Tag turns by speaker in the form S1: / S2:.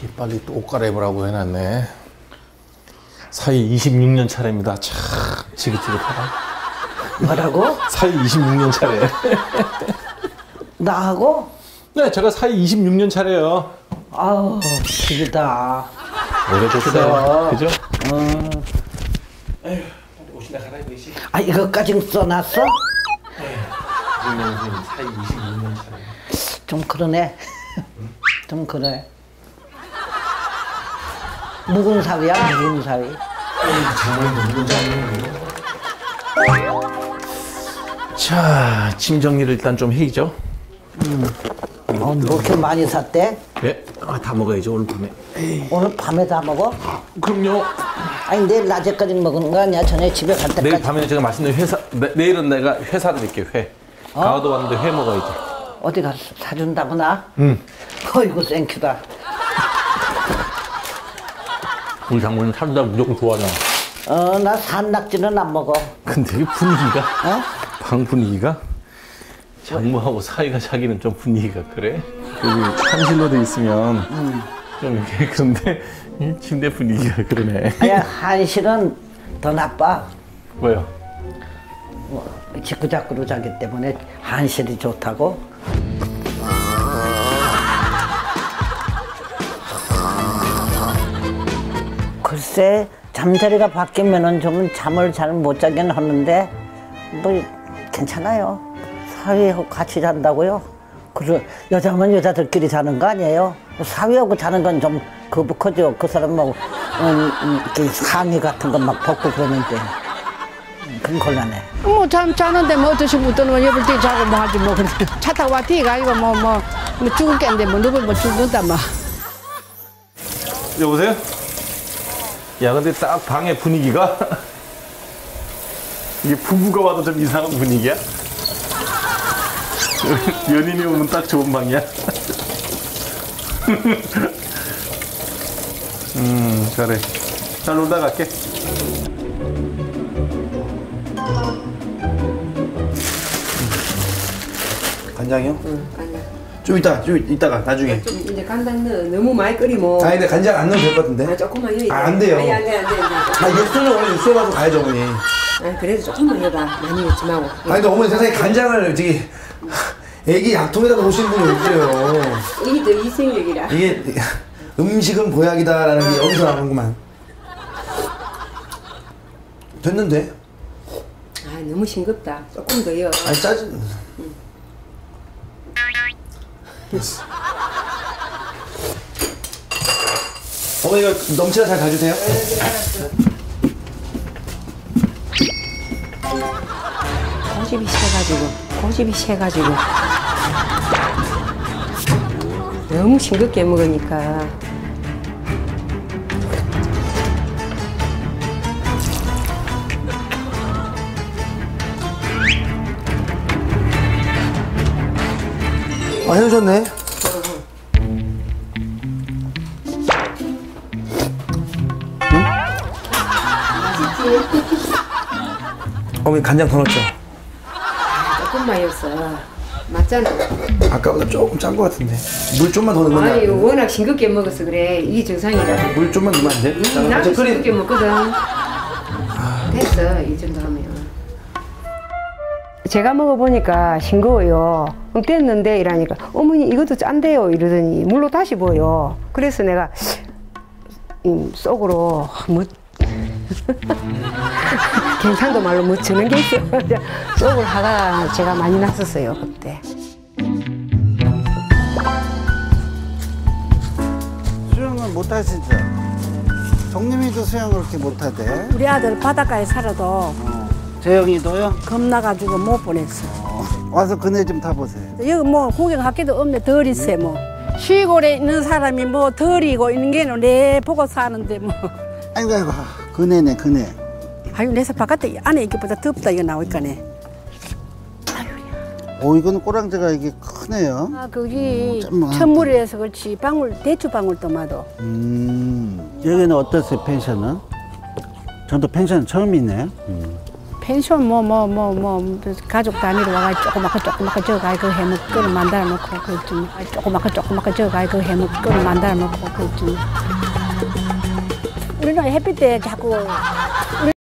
S1: 빨리 또 옷 갈아입으라고 해놨네. 사위 26년 차례입니다. 참 지긋지긋하다.
S2: 뭐라고?
S1: 사위 26년 차례.
S2: 나하고?
S1: 네, 제가 사위 26년 차례요.
S2: 아우, 기다.
S1: 오래됐어요. 그죠? 에휴, 옷이나 갈아입으시.
S2: 아, 이것까지 써놨어?
S1: 선생님, 사위 26년 차례.
S2: 좀 그러네. 좀 그래. 묵은 사위야, 묵은 사위.
S1: 정말 묵은 사위예요. 자, 짐 정리를 일단 좀 해야죠.
S2: 뭐 이렇게 많이 샀대?
S1: 네, 다 먹어야죠 오늘 밤에. 에이.
S2: 오늘 밤에 다 먹어?
S1: 그럼요.
S2: 아니 내일 낮에까지 먹는 거 아니야? 저녁에 집에 갈 때까지.
S1: 내일 밤에 제가 말씀드린 회사, 내일은 내가 회 사드릴게요. 회. 강화도 왔는데 회 먹어야지.
S2: 어디 가서 사준다구나? 어이구 땡큐다.
S1: 우리 장모님 사준다 무조건 좋아하잖아.
S2: 나 산낙지는 안 먹어.
S1: 근데 이 분위기가,
S2: 어?
S1: 방 분위기가 장모하고 사이가 자기는 좀 분위기가 그래? 여기 한실로 돼 있으면 좀 이렇게 그런데 이 침대 분위기가 그러네.
S2: 아야 한실은 더 나빠.
S1: 왜요?
S2: 직구작구로 자기 때문에 한실이 좋다고. 글쎄 잠자리가 바뀌면은 좀 잠을 잘 못 자긴 하는데 뭐 괜찮아요. 사위하고 같이 잔다고요? 그래 여자면 여자들끼리 자는 거 아니에요? 사위하고 자는 건 좀 거북하죠. 그 사람 뭐 상의 같은 거 막 벗고 그러는데 그건 곤란해.
S3: 뭐 자는데 뭐 어떠시 못하면 옆을 뒤 자고 뭐 하지 뭐. 근데 차 타고 와 뒤가 이거 뭐 죽을겠는데 뭐 누굴 뭐 죽는다 뭐.
S1: 여보세요? 야 근데 딱 방의 분위기가 이게 부부가 와도 좀 이상한 분위기야? 연인이 오면 딱 좋은 방이야? 그래. 잘 놀다 갈게.
S4: 간장이요?
S5: 응, 간장.
S4: 좀 이따가 나중에.
S5: 좀 이제 간장 넣어. 너무 많이 끓이면.
S4: 아니 근데 간장 안 넣어도 될 것 같은데.
S5: 아, 조금만 넣어.
S4: 안 돼요.
S5: 아니, 안 돼.
S4: 아 육수는 원래 육수에 가서 가야죠 어머니.
S5: 아, 그래도 조금만 넣어봐. 많이 넣지 말고.
S4: 아니 근데 어머니 세상에 간장을 저기 애기 약통에다 놓으시는 분이 어디세요.
S5: 이게 더 이생력이라.
S4: 이게 음식은 보약이다라는 게 여기서 나오는구만. 됐는데?
S5: 아, 너무 싱겁다. 조금 더 넣어.
S4: 아니 짜증. 됐어. 어머니 이거 넘치라 잘 가주세요.
S5: 고집이 세가지고. 너무 싱겁게 먹으니까.
S4: 해주셨네. 어머니 간장 더 넣었죠?
S5: 조금만 넣었어. 맞잖아.
S4: 아까보다 조금 짠 것 같은데. 물 좀만 더 넣으면
S5: 아니,
S4: 돼.
S5: 워낙 싱겁게 먹어서 그래. 이게 정상이다.
S4: 물 좀만 넣으면 안 돼?
S5: 나도 싱겁게 먹거든. 됐어, 이 정도 하면. 제가 먹어보니까 싱거워요. 됐는데 이러니까 어머니 이것도 짠데요 이러더니 물로 다시 부어요. 그래서 내가 속으로 뭐 경상도 말로 뭐 저는 게 있어. 속을 화가 제가 많이 났었어요 그때.
S6: 수영을 못하시죠? 정림이도 수영을 그렇게 못하대.
S3: 우리 아들 바닷가에 살아도
S6: 재영이도요?
S3: 겁나가지고 못 보냈어.
S6: 와서 그네 좀 타보세요.
S3: 여기 뭐 구경할 게도 없네. 덜 있어 뭐. 시골에 있는 사람이 뭐 덜이고 있는 게는 내 보고 사는데 뭐.
S6: 아이고 그네네 그네.
S3: 아유 내서 바깥에 안에 있기보다 덥다 이거 나오니까네.
S6: 오 이거는 꼬랑지가 이게 크네요.
S3: 아 거기
S6: 잠깐만.
S3: 천물이라서 그렇지 방울 대추 방울도 마도.
S6: 여기는 어떠세요 펜션은? 저도 펜션 처음이네요.
S3: 펜션 가족 단위로 와가 조그맣게 저가 그 해먹 끓여 만들어 놓고 그 좀 조그맣게 저가 그 해먹 끓여 만들어 놓고 그 좀 우리는 햇빛 때 자꾸